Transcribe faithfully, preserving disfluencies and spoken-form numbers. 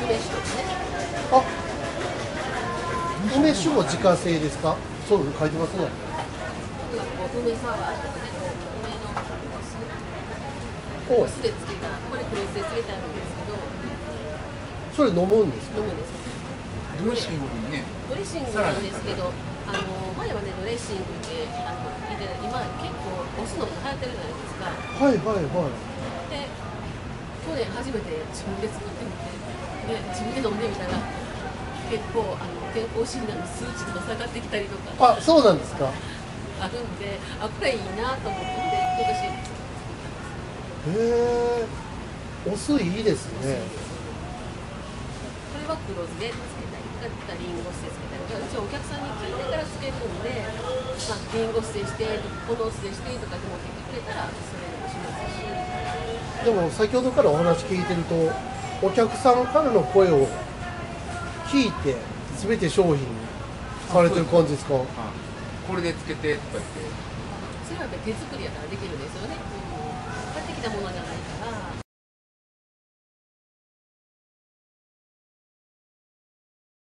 梅酒ですね。 あ、梅酒も自家製ですか？そう、書いてますね。 こう梅サワーとかね、こう梅のお酢、お酢でつけた、これ黒酢でつけてあるんですけど、 それ飲むんですか？ 飲むんです。 ドレッシングにね。 ドレッシングなんですけど、あの前はねドレッシングであの入れ今結構お酢の流行ってるじゃないですか。 はいはいはい。 で去年初めて自分で作ってみて、で自分で飲んでみたら結構あの健康診断の数値とか下がってきたりとかあ、そうなんですか。 あるんで、あこれいいなと思って今年へえ、お酢いいですね。 これは黒酢でつけたりとか、リンゴ酢でつけたりとか、うちはお客さんに聞いてからつけるんで、まあ、リンゴ酢でしてこの酢でしてとかでも言ってくれたらそれでもしますし。 でも先ほどからお話聞いてると、お客さんからの声を聞いて全て商品にされてる感じですか？ これでつけてとか言って。 それはやっぱり手作りやからできるんですよね。うん、買ってきたものじゃない